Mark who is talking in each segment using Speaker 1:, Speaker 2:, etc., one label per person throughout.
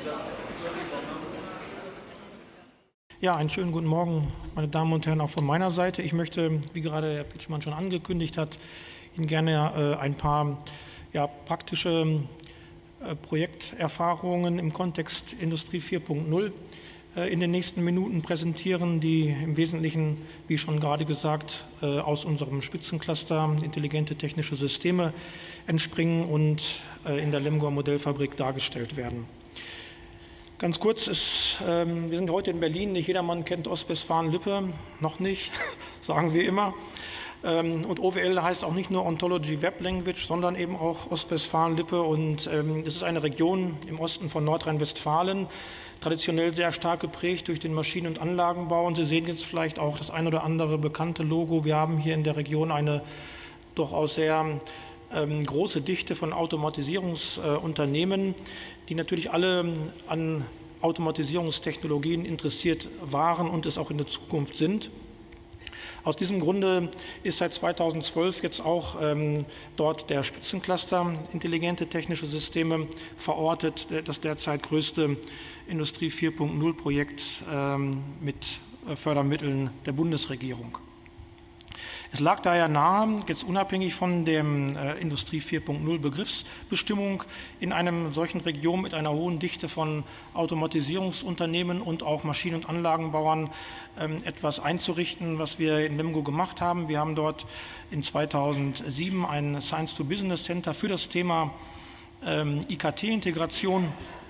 Speaker 1: Ja, einen schönen guten Morgen, meine Damen und Herren, auch von meiner Seite. Ich möchte, wie gerade Herr Pitschmann schon angekündigt hat, Ihnen gerne ein paar praktische Projekterfahrungen im Kontext Industrie 4.0 in den nächsten Minuten präsentieren, die im Wesentlichen, wie schon gerade gesagt, aus unserem Spitzencluster Intelligente Technische Systeme entspringen und in der Lemgo Modellfabrik dargestellt werden. Ganz kurz, wir sind heute in Berlin, nicht jedermann kennt Ostwestfalen-Lippe, noch nicht, sagen wir immer. Und OWL heißt auch nicht nur Ontology Web Language, sondern eben auch Ostwestfalen-Lippe. Und es ist eine Region im Osten von Nordrhein-Westfalen, traditionell sehr stark geprägt durch den Maschinen- und Anlagenbau. Und Sie sehen jetzt vielleicht auch das ein oder andere bekannte Logo. Wir haben hier in der Region eine durchaus sehr große Dichte von Automatisierungsunternehmen, die natürlich alle an Automatisierungstechnologien interessiert waren und es auch in der Zukunft sind. Aus diesem Grunde ist seit 2012 jetzt auch dort der Spitzencluster Intelligente Technische Systeme verortet, das derzeit größte Industrie 4.0 Projekt mit Fördermitteln der Bundesregierung. Es lag daher nahe, jetzt unabhängig von der Industrie 4.0 Begriffsbestimmung, in einer solchen Region mit einer hohen Dichte von Automatisierungsunternehmen und auch Maschinen- und Anlagenbauern etwas einzurichten, was wir in Lemgo gemacht haben. Wir haben dort in 2007 ein Science-to-Business Center für das Thema IKT-Integration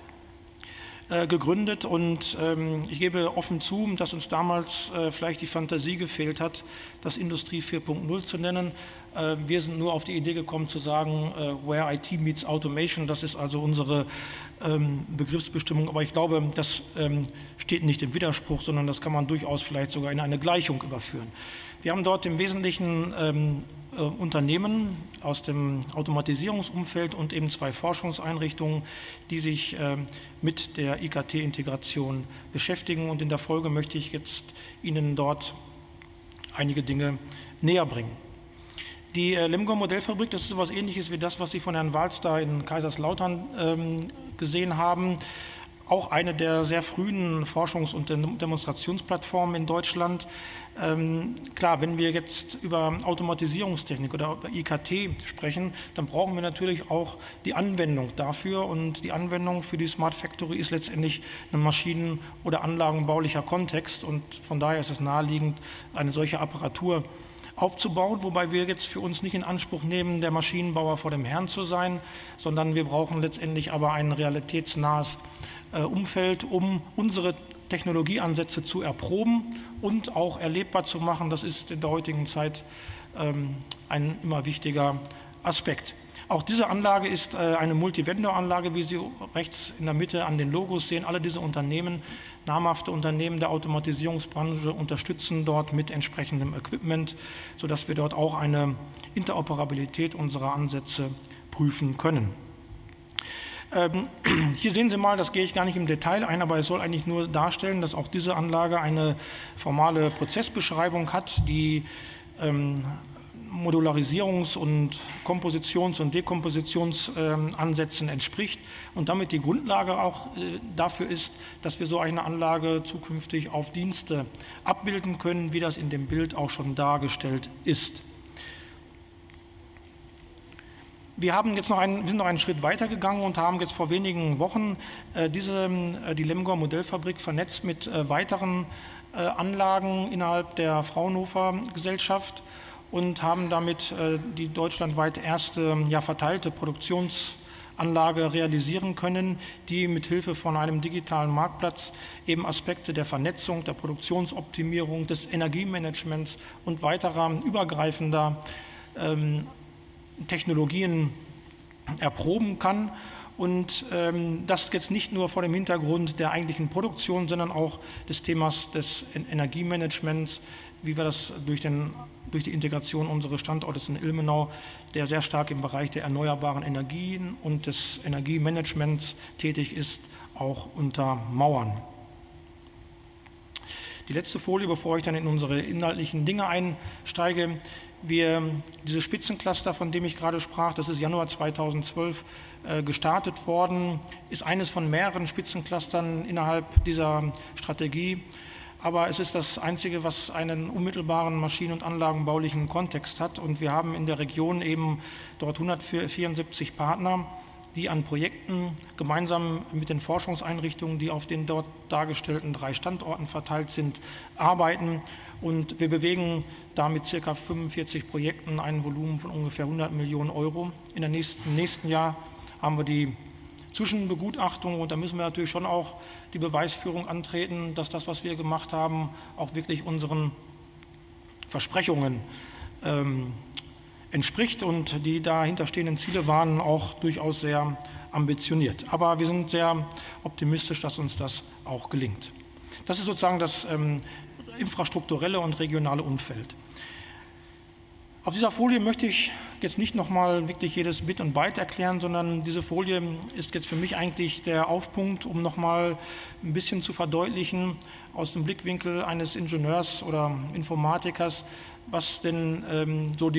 Speaker 1: gegründet und ich gebe offen zu, dass uns damals vielleicht die Fantasie gefehlt hat, das Industrie 4.0 zu nennen. Wir sind nur auf die Idee gekommen zu sagen, where IT meets Automation, das ist also unsere Begriffsbestimmung, aber ich glaube, das steht nicht im Widerspruch, sondern das kann man durchaus vielleicht sogar in eine Gleichung überführen. Wir haben dort im Wesentlichen Unternehmen aus dem Automatisierungsumfeld und eben zwei Forschungseinrichtungen, die sich mit der IKT-Integration beschäftigen. Und in der Folge möchte ich jetzt Ihnen dort einige Dinge näher bringen. Die Lemgo Modellfabrik, das ist so etwas Ähnliches wie das, was Sie von Herrn Wals da in Kaiserslautern gesehen haben. Auch eine der sehr frühen Forschungs- und Demonstrationsplattformen in Deutschland. Klar, wenn wir jetzt über Automatisierungstechnik oder über IKT sprechen, dann brauchen wir natürlich auch die Anwendung dafür. Und die Anwendung für die Smart Factory ist letztendlich ein maschinen- oder anlagenbaulicher Kontext. Und von daher ist es naheliegend, eine solche Apparatur aufzubauen, wobei wir jetzt für uns nicht in Anspruch nehmen, der Maschinenbauer vor dem Herrn zu sein, sondern wir brauchen letztendlich aber ein realitätsnahes Umfeld, um unsere Technologieansätze zu erproben und auch erlebbar zu machen. Das ist in der heutigen Zeit ein immer wichtiger Aspekt. Auch diese Anlage ist eine Multivendor-Anlage, wie Sie rechts in der Mitte an den Logos sehen. Alle diese Unternehmen, namhafte Unternehmen der Automatisierungsbranche, unterstützen dort mit entsprechendem Equipment, sodass wir dort auch eine Interoperabilität unserer Ansätze prüfen können. Hier sehen Sie mal, das gehe ich gar nicht im Detail ein, aber es soll eigentlich nur darstellen, dass auch diese Anlage eine formale Prozessbeschreibung hat, die Modularisierungs- und Kompositions- und Dekompositionsansätzen entspricht und damit die Grundlage auch dafür ist, dass wir so eine Anlage zukünftig auf Dienste abbilden können, wie das in dem Bild auch schon dargestellt ist. Wir sind noch einen Schritt weiter gegangen und haben jetzt vor wenigen Wochen die Lemgo Modellfabrik vernetzt mit weiteren Anlagen innerhalb der Fraunhofer Gesellschaft und haben damit die deutschlandweit erste verteilte Produktionsanlage realisieren können, die mit Hilfe von einem digitalen Marktplatz eben Aspekte der Vernetzung, der Produktionsoptimierung, des Energiemanagements und weiterer übergreifender Technologien erproben kann und das jetzt nicht nur vor dem Hintergrund der eigentlichen Produktion, sondern auch des Themas des Energiemanagements, wie wir das durch die Integration unseres Standortes in Ilmenau, der sehr stark im Bereich der erneuerbaren Energien und des Energiemanagements tätig ist, auch untermauern. Die letzte Folie, bevor ich dann in unsere inhaltlichen Dinge einsteige. Dieses Spitzencluster, von dem ich gerade sprach, das ist Januar 2012 gestartet worden, ist eines von mehreren Spitzenclustern innerhalb dieser Strategie. Aber es ist das einzige, was einen unmittelbaren maschinen- und anlagenbaulichen Kontext hat. Und wir haben in der Region eben dort 174 Partner, die an Projekten gemeinsam mit den Forschungseinrichtungen, die auf den dort dargestellten 3 Standorten verteilt sind, arbeiten. Und wir bewegen da mit ca. 45 Projekten ein Volumen von ungefähr 100 Millionen Euro. Im nächsten Jahr haben wir die Zwischenbegutachtung und da müssen wir natürlich schon auch die Beweisführung antreten, dass das, was wir gemacht haben, auch wirklich unseren Versprechungen entspricht, und die dahinterstehenden Ziele waren auch durchaus sehr ambitioniert. Aber wir sind sehr optimistisch, dass uns das auch gelingt. Das ist sozusagen das infrastrukturelle und regionale Umfeld. Auf dieser Folie möchte ich jetzt nicht nochmal wirklich jedes Bit und Byte erklären, sondern diese Folie ist jetzt für mich eigentlich der Aufpunkt, um nochmal ein bisschen zu verdeutlichen aus dem Blickwinkel eines Ingenieurs oder Informatikers, was denn so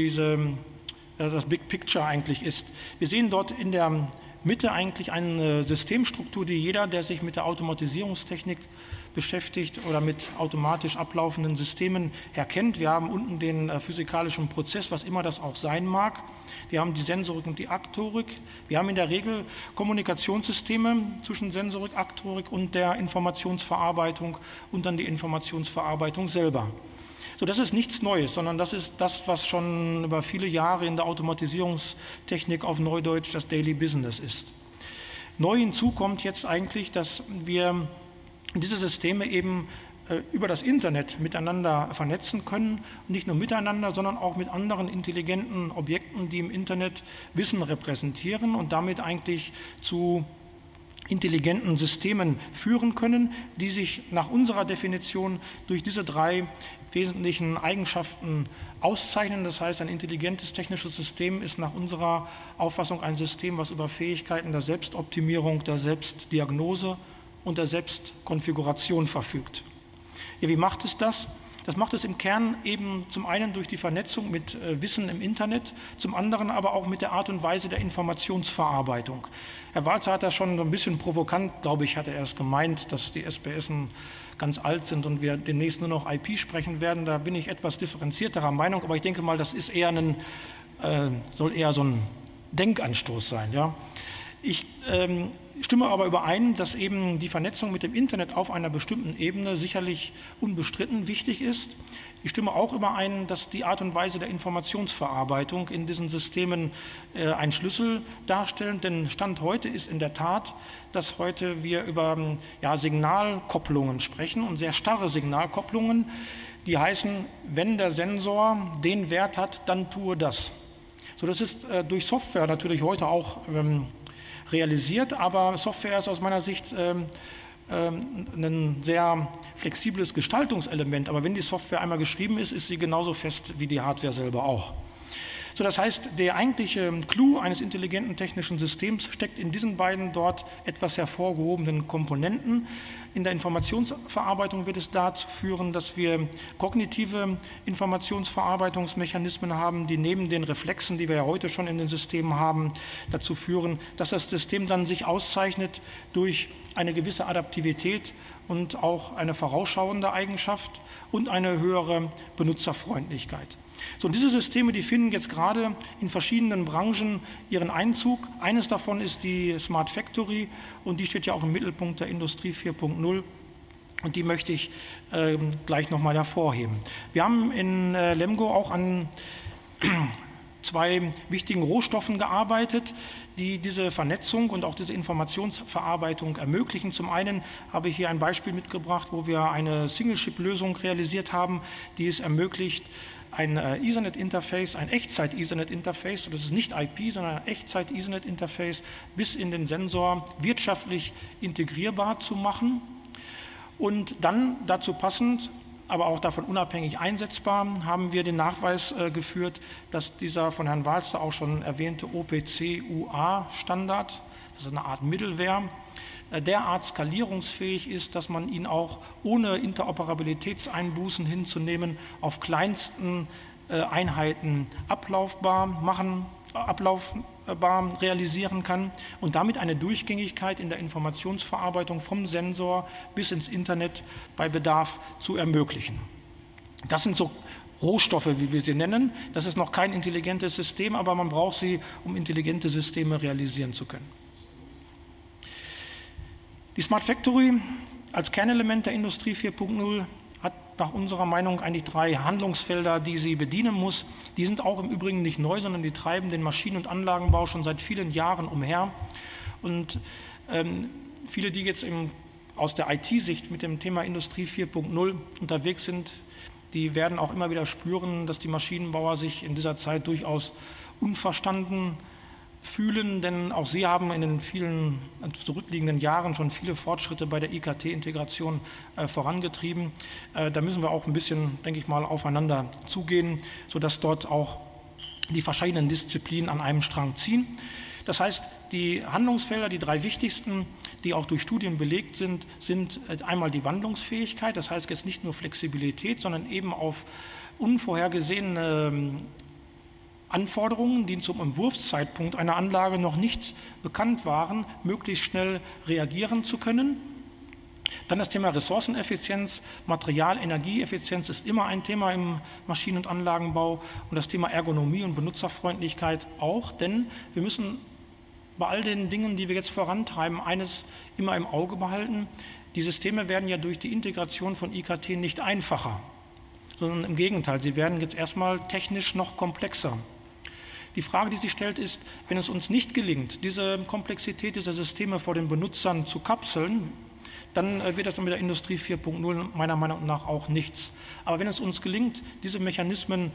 Speaker 1: das Big Picture eigentlich ist. Wir sehen dort in der Mitte eigentlich eine Systemstruktur, die jeder, der sich mit der Automatisierungstechnik beschäftigt oder mit automatisch ablaufenden Systemen erkennt. Wir haben unten den physikalischen Prozess, was immer das auch sein mag. Wir haben die Sensorik und die Aktorik. Wir haben in der Regel Kommunikationssysteme zwischen Sensorik, Aktorik und der Informationsverarbeitung und dann die Informationsverarbeitung selber. So, das ist nichts Neues, sondern das ist das, was schon über viele Jahre in der Automatisierungstechnik auf Neudeutsch das Daily Business ist. Neu hinzu kommt jetzt eigentlich, dass wir diese Systeme eben über das Internet miteinander vernetzen können. Und nicht nur miteinander, sondern auch mit anderen intelligenten Objekten, die im Internet Wissen repräsentieren und damit eigentlich zu intelligenten Systemen führen können, die sich nach unserer Definition durch diese 3 wesentlichen Eigenschaften auszeichnen. Das heißt, ein intelligentes technisches System ist nach unserer Auffassung ein System, was über Fähigkeiten der Selbstoptimierung, der Selbstdiagnose und der Selbstkonfiguration verfügt. Ja, wie macht es das? Das macht es im Kern eben zum einen durch die Vernetzung mit Wissen im Internet, zum anderen aber auch mit der Art und Weise der Informationsverarbeitung. Herr Walzer hat das schon so ein bisschen provokant, glaube ich, hat er erst gemeint, dass die SPSen ganz alt sind und wir demnächst nur noch IP sprechen werden. Da bin ich etwas differenzierterer Meinung, aber ich denke mal, das ist eher soll eher so ein Denkanstoß sein. Ja? Ich stimme aber überein, dass eben die Vernetzung mit dem Internet auf einer bestimmten Ebene sicherlich unbestritten wichtig ist. Ich stimme auch überein, dass die Art und Weise der Informationsverarbeitung in diesen Systemen einen Schlüssel darstellen, denn Stand heute ist in der Tat, dass heute wir über Signalkopplungen sprechen und sehr starre Signalkopplungen, die heißen, wenn der Sensor den Wert hat, dann tue das. So, das ist durch Software natürlich heute auch realisiert, aber Software ist aus meiner Sicht ein sehr flexibles Gestaltungselement. Aber wenn die Software einmal geschrieben ist, ist sie genauso fest wie die Hardware selber auch. So, das heißt, der eigentliche Clou eines intelligenten technischen Systems steckt in diesen beiden dort etwas hervorgehobenen Komponenten. In der Informationsverarbeitung wird es dazu führen, dass wir kognitive Informationsverarbeitungsmechanismen haben, die neben den Reflexen, die wir ja heute schon in den Systemen haben, dazu führen, dass das System dann sich auszeichnet durch eine gewisse Adaptivität und auch eine vorausschauende Eigenschaft und eine höhere Benutzerfreundlichkeit. So, und diese Systeme, die finden jetzt gerade in verschiedenen Branchen ihren Einzug. Eines davon ist die Smart Factory und die steht ja auch im Mittelpunkt der Industrie 4.0 und die möchte ich gleich nochmal hervorheben. Wir haben in Lemgo auch an 2 wichtigen Rohstoffen gearbeitet, die diese Vernetzung und auch diese Informationsverarbeitung ermöglichen. Zum einen habe ich hier ein Beispiel mitgebracht, wo wir eine Single-Chip-Lösung realisiert haben, die es ermöglicht, ein Ethernet-Interface, ein Echtzeit-Ethernet-Interface, das ist nicht IP, sondern ein Echtzeit-Ethernet-Interface, bis in den Sensor wirtschaftlich integrierbar zu machen und dann dazu passend aber auch davon unabhängig einsetzbar, haben wir den Nachweis geführt, dass dieser von Herrn Walster auch schon erwähnte OPC-UA-Standard, das ist eine Art Middleware, derart skalierungsfähig ist, dass man ihn auch ohne Interoperabilitätseinbußen hinzunehmen auf kleinsten Einheiten ablauffbar realisieren kann und damit eine Durchgängigkeit in der Informationsverarbeitung vom Sensor bis ins Internet bei Bedarf zu ermöglichen. Das sind so Rohstoffe, wie wir sie nennen. Das ist noch kein intelligentes System, aber man braucht sie, um intelligente Systeme realisieren zu können. Die Smart Factory als Kernelement der Industrie 4.0 hat nach unserer Meinung eigentlich 3 Handlungsfelder, die sie bedienen muss. Die sind auch im Übrigen nicht neu, sondern die treiben den Maschinen- und Anlagenbau schon seit vielen Jahren umher. Und viele, die jetzt aus der IT-Sicht mit dem Thema Industrie 4.0 unterwegs sind, die werden auch immer wieder spüren, dass die Maschinenbauer sich in dieser Zeit durchaus unverstanden fühlen, denn auch sie haben in den vielen zurückliegenden Jahren schon viele Fortschritte bei der IKT-Integration vorangetrieben. Da müssen wir auch ein bisschen, denke ich mal, aufeinander zugehen, sodass dort auch die verschiedenen Disziplinen an einem Strang ziehen. Das heißt, die Handlungsfelder, die 3 wichtigsten, die auch durch Studien belegt sind, sind einmal die Wandlungsfähigkeit, das heißt jetzt nicht nur Flexibilität, sondern eben auf unvorhergesehene Anforderungen, die zum Entwurfszeitpunkt einer Anlage noch nicht bekannt waren, möglichst schnell reagieren zu können. Dann das Thema Ressourceneffizienz, Material-, Energieeffizienz ist immer ein Thema im Maschinen- und Anlagenbau und das Thema Ergonomie und Benutzerfreundlichkeit auch, denn wir müssen bei all den Dingen, die wir jetzt vorantreiben, eines immer im Auge behalten. Die Systeme werden ja durch die Integration von IKT nicht einfacher, sondern im Gegenteil, sie werden jetzt erstmal technisch noch komplexer. Die Frage, die sich stellt, ist, wenn es uns nicht gelingt, diese Komplexität dieser Systeme vor den Benutzern zu kapseln, dann wird das mit der Industrie 4.0 meiner Meinung nach auch nichts. Aber wenn es uns gelingt, diese Mechanismen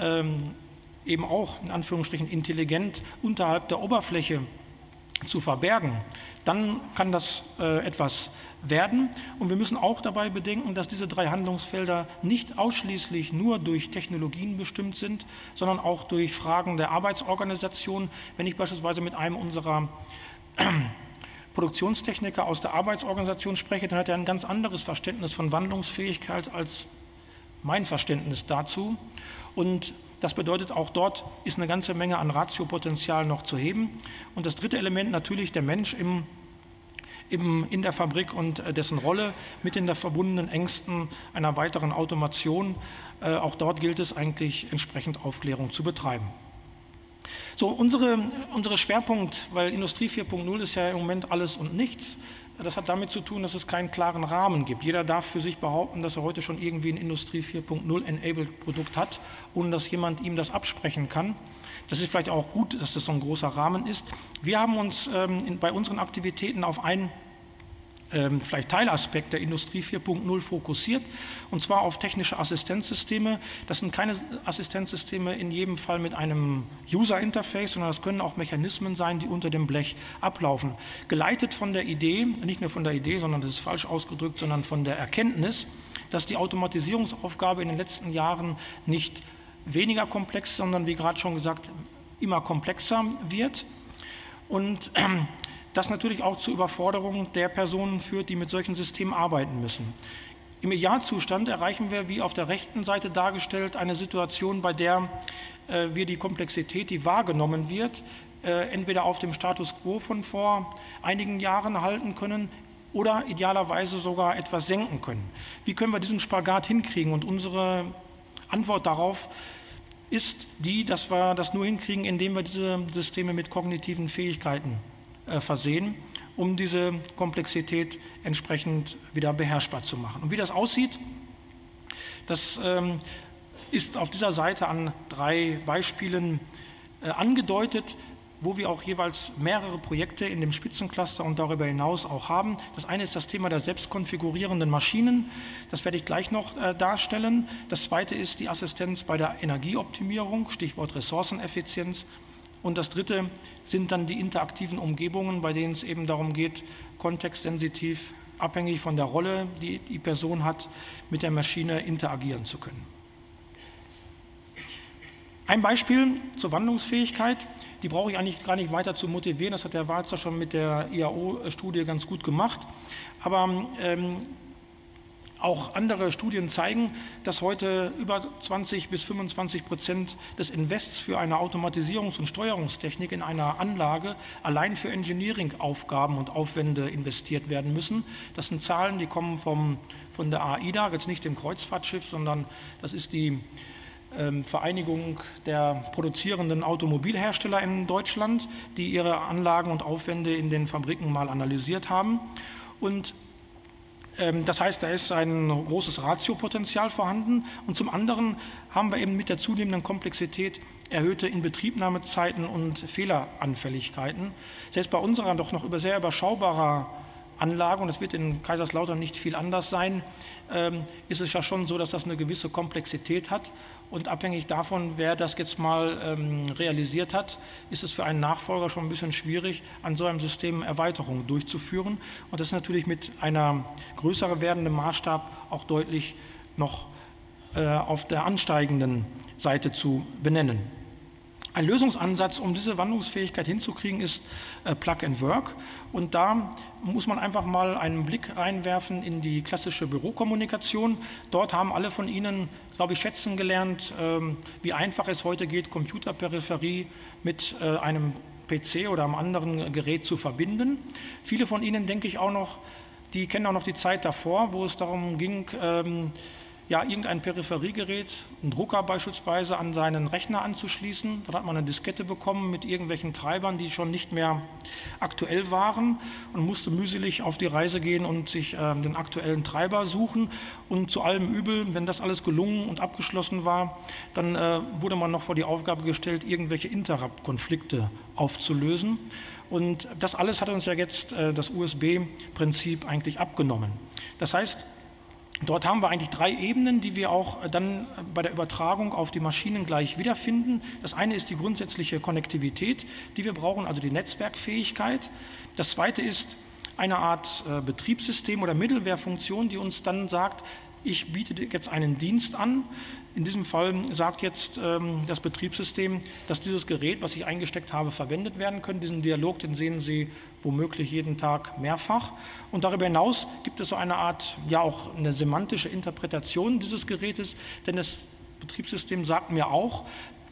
Speaker 1: eben auch in Anführungsstrichen intelligent unterhalb der Oberfläche zu verbergen, dann kann das etwas werden. Und wir müssen auch dabei bedenken, dass diese 3 Handlungsfelder nicht ausschließlich nur durch Technologien bestimmt sind, sondern auch durch Fragen der Arbeitsorganisation. Wenn ich beispielsweise mit einem unserer Produktionstechniker aus der Arbeitsorganisation spreche, dann hat er ein ganz anderes Verständnis von Wandlungsfähigkeit als mein Verständnis dazu. Und das bedeutet, auch dort ist eine ganze Menge an Ratiopotenzial noch zu heben. Und das 3. Element natürlich der Mensch in der Fabrik und dessen Rolle mit den verbundenen Ängsten einer weiteren Automation. Auch dort gilt es eigentlich, entsprechend Aufklärung zu betreiben. So, unsere Schwerpunkt, weil Industrie 4.0 ist ja im Moment alles und nichts, das hat damit zu tun, dass es keinen klaren Rahmen gibt. Jeder darf für sich behaupten, dass er heute schon irgendwie ein Industrie 4.0 enabled Produkt hat, ohne dass jemand ihm das absprechen kann. Das ist vielleicht auch gut, dass das so ein großer Rahmen ist. Wir haben uns bei unseren Aktivitäten auf einen vielleicht Teilaspekt der Industrie 4.0 fokussiert, und zwar auf technische Assistenzsysteme. Das sind keine Assistenzsysteme in jedem Fall mit einem User-Interface, sondern das können auch Mechanismen sein, die unter dem Blech ablaufen. Geleitet von der Idee, nicht nur von der Idee, sondern das ist falsch ausgedrückt, sondern von der Erkenntnis, dass die Automatisierungsaufgabe in den letzten Jahren nicht weniger komplex, sondern wie gerade schon gesagt, immer komplexer wird. Und das natürlich auch zur Überforderung der Personen führt, die mit solchen Systemen arbeiten müssen. Im Idealzustand erreichen wir, wie auf der rechten Seite dargestellt, eine Situation, bei der wir die Komplexität, die wahrgenommen wird, entweder auf dem Status quo von vor einigen Jahren halten können oder idealerweise sogar etwas senken können. Wie können wir diesen Spagat hinkriegen? Und unsere Antwort darauf ist die, dass wir das nur hinkriegen, indem wir diese Systeme mit kognitiven Fähigkeiten versehen, um diese Komplexität entsprechend wieder beherrschbar zu machen. Und wie das aussieht, das ist auf dieser Seite an 3 Beispielen angedeutet, wo wir auch jeweils mehrere Projekte in dem Spitzencluster und darüber hinaus auch haben. Das eine ist das Thema der selbstkonfigurierenden Maschinen. Das werde ich gleich noch darstellen. Das zweite ist die Assistenz bei der Energieoptimierung, Stichwort Ressourceneffizienz. Und das 3. sind dann die interaktiven Umgebungen, bei denen es eben darum geht, kontextsensitiv abhängig von der Rolle, die die Person hat, mit der Maschine interagieren zu können. Ein Beispiel zur Wandlungsfähigkeit, die brauche ich eigentlich gar nicht weiter zu motivieren, das hat der Walzer schon mit der IAO-Studie ganz gut gemacht, aber auch andere Studien zeigen, dass heute über 20–25% des Invests für eine Automatisierungs- und Steuerungstechnik in einer Anlage allein für Engineering-Aufgaben und Aufwände investiert werden müssen. Das sind Zahlen, die kommen von der AIDA, jetzt nicht dem Kreuzfahrtschiff, sondern das ist die Vereinigung der produzierenden Automobilhersteller in Deutschland, die ihre Anlagen und Aufwände in den Fabriken mal analysiert haben. Und das heißt, da ist ein großes Ratiopotenzial vorhanden und zum anderen haben wir eben mit der zunehmenden Komplexität erhöhte Inbetriebnahmezeiten und Fehleranfälligkeiten. Selbst bei unserer doch noch sehr überschaubarer Anlage, und das wird in Kaiserslautern nicht viel anders sein, ist es ja schon so, dass das eine gewisse Komplexität hat und abhängig davon, wer das jetzt mal realisiert hat, ist es für einen Nachfolger schon ein bisschen schwierig, an so einem System Erweiterungen durchzuführen und das ist natürlich mit einer größer werdenden Maßstab auch deutlich noch auf der ansteigenden Seite zu benennen. Ein Lösungsansatz, um diese Wandlungsfähigkeit hinzukriegen, ist Plug and Work. Und da muss man einfach mal einen Blick reinwerfen in die klassische Bürokommunikation. Dort haben alle von Ihnen, glaube ich, schätzen gelernt, wie einfach es heute geht, Computerperipherie mit einem PC oder einem anderen Gerät zu verbinden. Viele von Ihnen, denke ich auch noch, die kennen auch noch die Zeit davor, wo es darum ging, ja, irgendein Peripheriegerät, einen Drucker beispielsweise, an seinen Rechner anzuschließen. Dann hat man eine Diskette bekommen mit irgendwelchen Treibern, die schon nicht mehr aktuell waren und musste mühselig auf die Reise gehen und sich den aktuellen Treiber suchen. Und zu allem Übel, wenn das alles gelungen und abgeschlossen war, dann wurde man noch vor die Aufgabe gestellt, irgendwelche Interrupt-Konflikte aufzulösen. Und das alles hat uns ja jetzt das USB-Prinzip eigentlich abgenommen. Das heißt, dort haben wir eigentlich 3 Ebenen, die wir auch dann bei der Übertragung auf die Maschinen gleich wiederfinden. Das eine ist die grundsätzliche Konnektivität, die wir brauchen, also die Netzwerkfähigkeit. Das zweite ist eine Art Betriebssystem oder Middleware-Funktion, die uns dann sagt, ich biete jetzt einen Dienst an. In diesem Fall sagt jetzt das Betriebssystem, dass dieses Gerät, was ich eingesteckt habe, verwendet werden kann. Diesen Dialog, den sehen Sie womöglich jeden Tag mehrfach. Und darüber hinaus gibt es so eine Art, ja auch eine semantische Interpretation dieses Gerätes, denn das Betriebssystem sagt mir auch,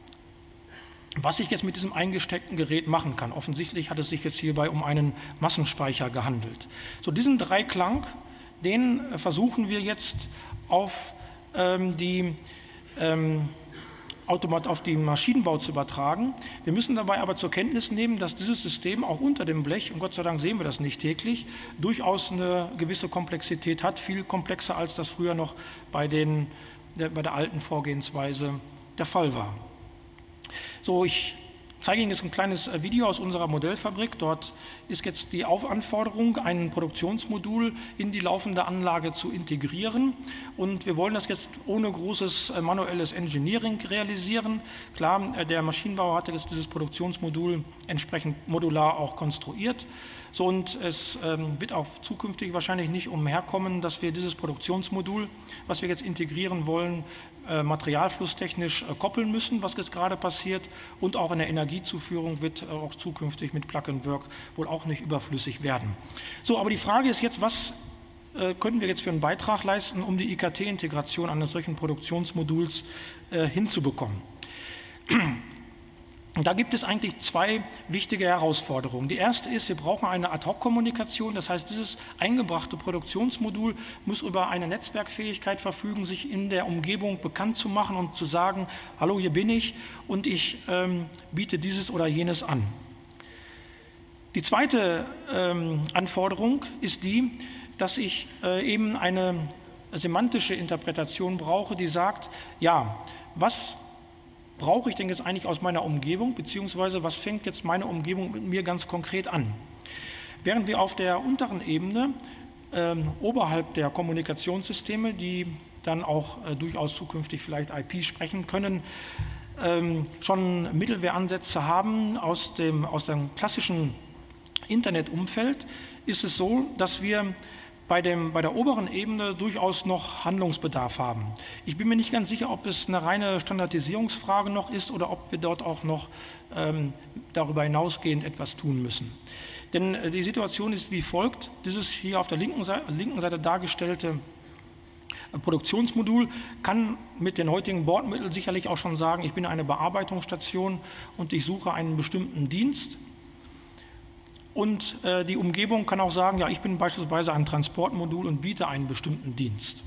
Speaker 1: was ich jetzt mit diesem eingesteckten Gerät machen kann. Offensichtlich hat es sich jetzt hierbei um einen Massenspeicher gehandelt. So, diesen Dreiklang, den versuchen wir jetzt auf die Maschinenbau zu übertragen. Wir müssen dabei aber zur Kenntnis nehmen, dass dieses System auch unter dem Blech, und Gott sei Dank sehen wir das nicht täglich, durchaus eine gewisse Komplexität hat, viel komplexer als das früher noch bei der alten Vorgehensweise der Fall war. So, ich zeige Ihnen jetzt ein kleines Video aus unserer Modellfabrik. Dort ist jetzt die Anforderung, ein Produktionsmodul in die laufende Anlage zu integrieren. Und wir wollen das jetzt ohne großes manuelles Engineering realisieren. Klar, der Maschinenbauer hatte jetzt dieses Produktionsmodul entsprechend modular auch konstruiert. So, und es wird auch zukünftig wahrscheinlich nicht umherkommen, dass wir dieses Produktionsmodul, was wir jetzt integrieren wollen, materialflusstechnisch koppeln müssen, was jetzt gerade passiert, und auch in der Energiezuführung wird auch zukünftig mit Plug and Work wohl auch nicht überflüssig werden. So, aber die Frage ist jetzt, was können wir jetzt für einen Beitrag leisten, um die IKT-Integration eines solchen Produktionsmoduls hinzubekommen? Und da gibt es eigentlich 2 wichtige Herausforderungen. Die erste ist, wir brauchen eine Ad-Hoc-Kommunikation, das heißt, dieses eingebrachte Produktionsmodul muss über eine Netzwerkfähigkeit verfügen, sich in der Umgebung bekannt zu machen und zu sagen, hallo, hier bin ich und ich biete dieses oder jenes an. Die zweite Anforderung ist die, dass ich eben eine semantische Interpretation brauche, die sagt, ja, was brauche ich denn jetzt eigentlich aus meiner Umgebung, beziehungsweise was fängt jetzt meine Umgebung mit mir ganz konkret an? Während wir auf der unteren Ebene, oberhalb der Kommunikationssysteme, die dann auch durchaus zukünftig vielleicht IP sprechen können, schon Middleware-Ansätze haben aus dem klassischen Internetumfeld, ist es so, dass wir bei der oberen Ebene durchaus noch Handlungsbedarf haben. Ich bin mir nicht ganz sicher, ob es eine reine Standardisierungsfrage noch ist oder ob wir dort auch noch darüber hinausgehend etwas tun müssen. Denn die Situation ist wie folgt: Dieses hier auf der linken Seite dargestellte Produktionsmodul kann mit den heutigen Bordmitteln sicherlich auch schon sagen, ich bin eine Bearbeitungsstation und ich suche einen bestimmten Dienst. Und die Umgebung kann auch sagen, ja, ich bin beispielsweise ein Transportmodul und biete einen bestimmten Dienst.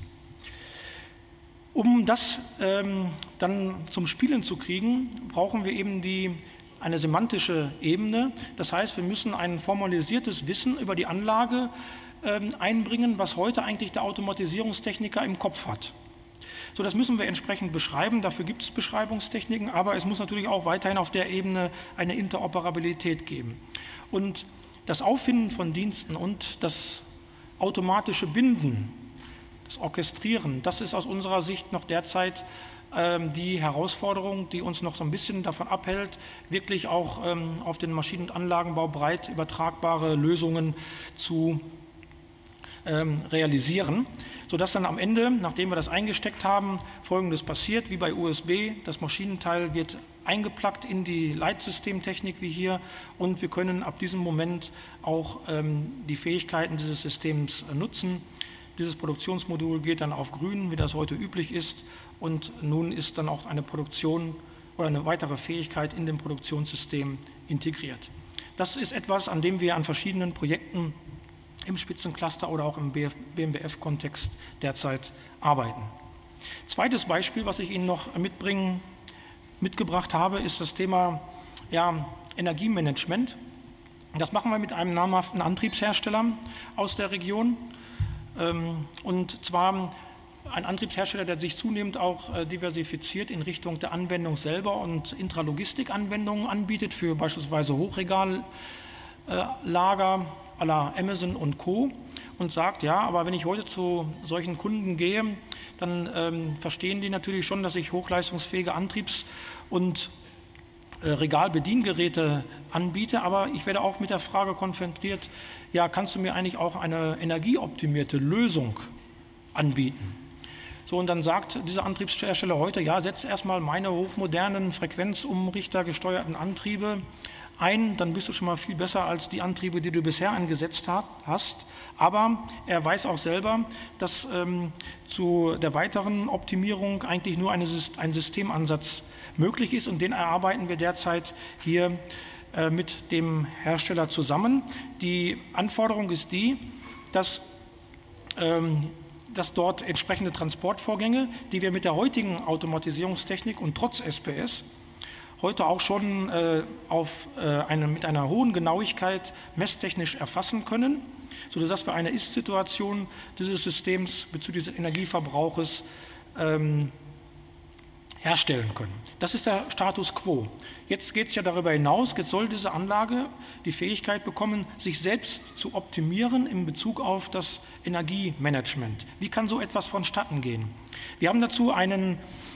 Speaker 1: Um das dann zum Spielen zu kriegen, brauchen wir eben eine semantische Ebene. Das heißt, wir müssen ein formalisiertes Wissen über die Anlage einbringen, was heute eigentlich der Automatisierungstechniker im Kopf hat. So, das müssen wir entsprechend beschreiben, dafür gibt es Beschreibungstechniken, aber es muss natürlich auch weiterhin auf der Ebene eine Interoperabilität geben. Und das Auffinden von Diensten und das automatische Binden, das Orchestrieren, das ist aus unserer Sicht noch derzeit die Herausforderung, die uns noch so ein bisschen davon abhält, wirklich auch auf den Maschinen- und Anlagenbau breit übertragbare Lösungen zu realisieren, sodass dann am Ende, nachdem wir das eingesteckt haben, Folgendes passiert, wie bei USB: Das Maschinenteil wird eingepluggt in die Leitsystemtechnik wie hier und wir können ab diesem Moment auch die Fähigkeiten dieses Systems nutzen. Dieses Produktionsmodul geht dann auf grün, wie das heute üblich ist, und nun ist dann auch eine Produktion oder eine weitere Fähigkeit in dem Produktionssystem integriert. Das ist etwas, an dem wir an verschiedenen Projekten im Spitzencluster oder auch im BMBF-Kontext derzeit arbeiten. Zweites Beispiel, was ich Ihnen noch mitgebracht habe, ist das Thema Energiemanagement. Das machen wir mit einem namhaften Antriebshersteller aus der Region, und zwar ein Antriebshersteller, der sich zunehmend auch diversifiziert in Richtung der Anwendung selber und Intralogistik-Anwendungen anbietet für beispielsweise Hochregallager à la Amazon und Co. und sagt, ja, aber wenn ich heute zu solchen Kunden gehe, dann verstehen die natürlich schon, dass ich hochleistungsfähige Antriebs- und Regalbediengeräte anbiete, aber ich werde auch mit der Frage konfrontiert, ja, kannst du mir eigentlich auch eine energieoptimierte Lösung anbieten? So, und dann sagt dieser Antriebshersteller heute, ja, setz erstmal meine hochmodernen, frequenzumrichtergesteuerten Antriebe ein, dann bist du schon mal viel besser als die Antriebe, die du bisher eingesetzt hast. Aber er weiß auch selber, dass zu der weiteren Optimierung eigentlich nur ein Systemansatz möglich ist, und den erarbeiten wir derzeit hier mit dem Hersteller zusammen. Die Anforderung ist die, dass dort entsprechende Transportvorgänge, die wir mit der heutigen Automatisierungstechnik und trotz SPS heute auch schon mit einer hohen Genauigkeit messtechnisch erfassen können, sodass wir eine Ist-Situation dieses Systems bezüglich des Energieverbrauches herstellen können. Das ist der Status quo. Jetzt geht es ja darüber hinaus, jetzt soll diese Anlage die Fähigkeit bekommen, sich selbst zu optimieren in Bezug auf das Energiemanagement. Wie kann so etwas vonstatten gehen? Wir haben dazu einen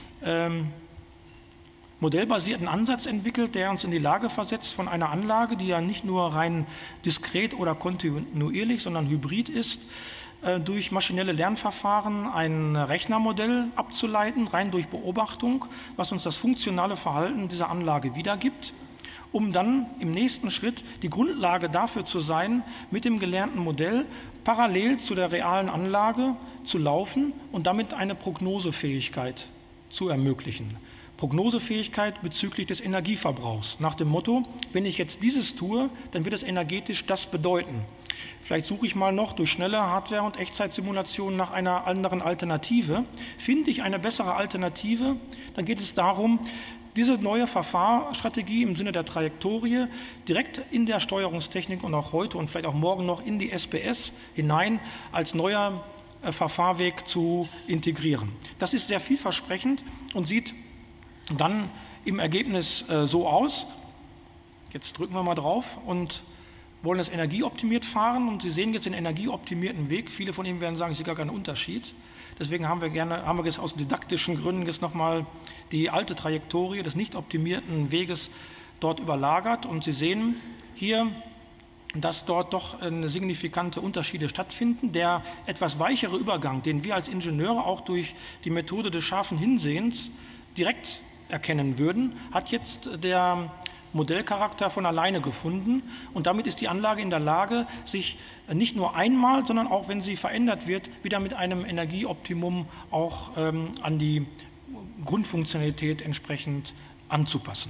Speaker 1: modellbasierten Ansatz entwickelt, der uns in die Lage versetzt, von einer Anlage, die ja nicht nur rein diskret oder kontinuierlich, sondern hybrid ist, durch maschinelle Lernverfahren ein Rechnermodell abzuleiten, rein durch Beobachtung, was uns das funktionale Verhalten dieser Anlage wiedergibt, um dann im nächsten Schritt die Grundlage dafür zu sein, mit dem gelernten Modell parallel zu der realen Anlage zu laufen und damit eine Prognosefähigkeit zu ermöglichen. Prognosefähigkeit bezüglich des Energieverbrauchs. Nach dem Motto, wenn ich jetzt dieses tue, dann wird es energetisch das bedeuten. Vielleicht suche ich mal noch durch schnelle Hardware- und Echtzeitsimulationen nach einer anderen Alternative. Finde ich eine bessere Alternative, dann geht es darum, diese neue Verfahrensstrategie im Sinne der Trajektorie direkt in der Steuerungstechnik und auch heute und vielleicht auch morgen noch in die SPS hinein als neuer Verfahrweg zu integrieren. Das ist sehr vielversprechend und sieht dann im Ergebnis so aus. Jetzt drücken wir mal drauf und wollen das energieoptimiert fahren, und Sie sehen jetzt den energieoptimierten Weg. Viele von Ihnen werden sagen, ich sehe gar keinen Unterschied. Deswegen haben wir jetzt aus didaktischen Gründen jetzt nochmal die alte Trajektorie des nicht optimierten Weges dort überlagert, und Sie sehen hier dass dort doch signifikante Unterschiede stattfinden. Der etwas weichere Übergang, den wir als Ingenieure auch durch die Methode des scharfen Hinsehens direkt erkennen würden, hat jetzt der Modellcharakter von alleine gefunden, und damit ist die Anlage in der Lage, sich nicht nur einmal, sondern auch, wenn sie verändert wird, wieder mit einem Energieoptimum auch an die Grundfunktionalität entsprechend anzupassen.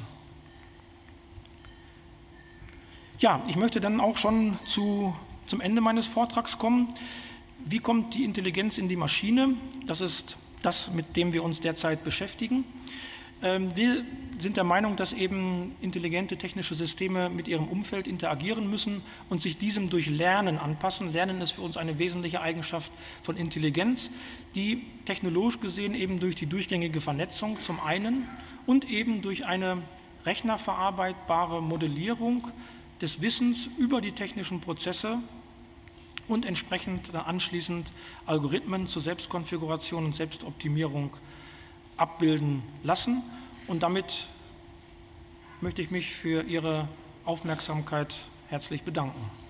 Speaker 1: Ja, ich möchte dann auch schon zum Ende meines Vortrags kommen. Wie kommt die Intelligenz in die Maschine? Das ist das, mit dem wir uns derzeit beschäftigen. Wir sind der Meinung, dass eben intelligente technische Systeme mit ihrem Umfeld interagieren müssen und sich diesem durch Lernen anpassen. Lernen ist für uns eine wesentliche Eigenschaft von Intelligenz, die technologisch gesehen eben durch die durchgängige Vernetzung zum einen und eben durch eine rechnerverarbeitbare Modellierung des Wissens über die technischen Prozesse und entsprechend anschließend Algorithmen zur Selbstkonfiguration und Selbstoptimierung abbilden lassen. Und damit möchte ich mich für Ihre Aufmerksamkeit herzlich bedanken.